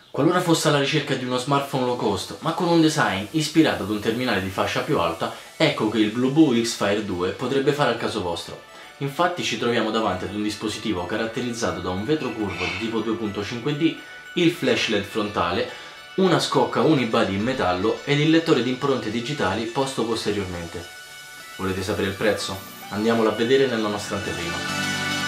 Qualora fosse alla ricerca di uno smartphone low cost, ma con un design ispirato ad un terminale di fascia più alta, ecco che il Blueboo X-Fire 2 potrebbe fare al caso vostro. Infatti ci troviamo davanti ad un dispositivo caratterizzato da un vetro curvo di tipo 2.5D, il flash LED frontale, una scocca unibody in metallo ed il lettore di impronte digitali posto posteriormente. Volete sapere il prezzo? Andiamolo a vedere nella nostra anteprima.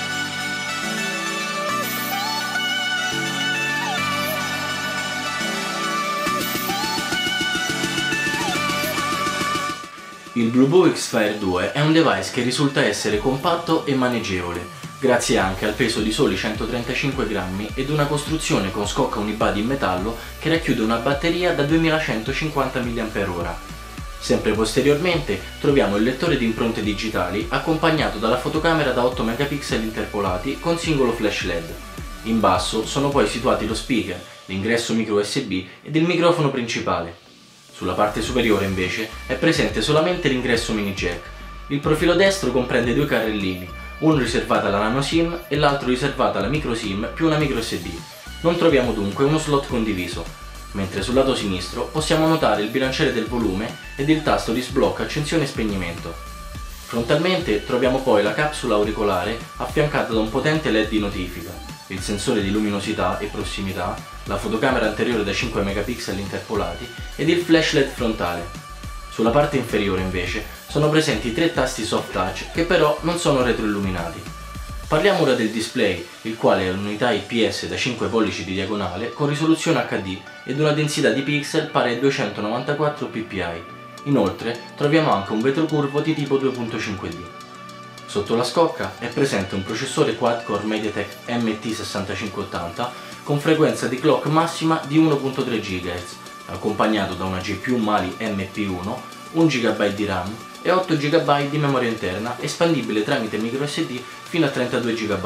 Il Blueboo X-Fire 2 è un device che risulta essere compatto e maneggevole, grazie anche al peso di soli 135 grammi ed una costruzione con scocca unibody in metallo che racchiude una batteria da 2150 mAh. Sempre posteriormente troviamo il lettore di impronte digitali accompagnato dalla fotocamera da 8 megapixel interpolati con singolo flash LED. In basso sono poi situati lo speaker, l'ingresso micro USB ed il microfono principale. Sulla parte superiore invece è presente solamente l'ingresso mini jack. Il profilo destro comprende due carrellini, uno riservato alla nano SIM e l'altro riservato alla micro SIM più una micro SD. Non troviamo dunque uno slot condiviso, mentre sul lato sinistro possiamo notare il bilanciere del volume ed il tasto di sblocco accensione e spegnimento. Frontalmente troviamo poi la capsula auricolare affiancata da un potente LED di notifica, il sensore di luminosità e prossimità, la fotocamera anteriore da 5 megapixel interpolati ed il flash LED frontale. Sulla parte inferiore invece sono presenti tre tasti soft touch che però non sono retroilluminati. Parliamo ora del display, il quale è un'unità IPS da 5 pollici di diagonale con risoluzione HD ed una densità di pixel pari a 294 ppi. Inoltre troviamo anche un vetro curvo di tipo 2.5D. Sotto la scocca è presente un processore quad-core MediaTek MT6580 con frequenza di clock massima di 1.3 GHz, accompagnato da una GPU Mali MP1, 1 GB di RAM e 8 GB di memoria interna espandibile tramite microSD fino a 32 GB.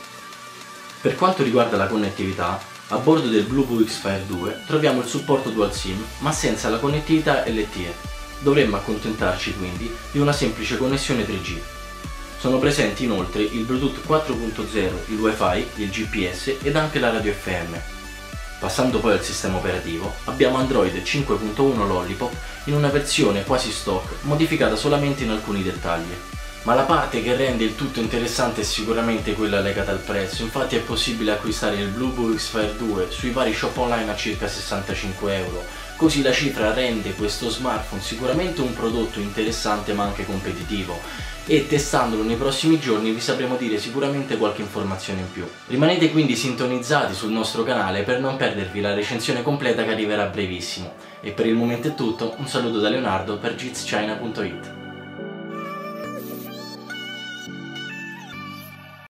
Per quanto riguarda la connettività, a bordo del Blueboo X-Fire 2 troviamo il supporto Dual SIM ma senza la connettività LTE. Dovremmo accontentarci quindi di una semplice connessione 3G. Sono presenti inoltre il Bluetooth 4.0, il Wi-Fi, il GPS ed anche la radio FM. Passando poi al sistema operativo, abbiamo Android 5.1 Lollipop in una versione quasi stock, modificata solamente in alcuni dettagli. Ma la parte che rende il tutto interessante è sicuramente quella legata al prezzo, infatti è possibile acquistare il Blueboo X-Fire 2 sui vari shop online a circa 65 euro, così la cifra rende questo smartphone sicuramente un prodotto interessante ma anche competitivo e testandolo nei prossimi giorni vi sapremo dire sicuramente qualche informazione in più. Rimanete quindi sintonizzati sul nostro canale per non perdervi la recensione completa che arriverà a brevissimo. E per il momento è tutto, un saluto da Leonardo per gizchina.it.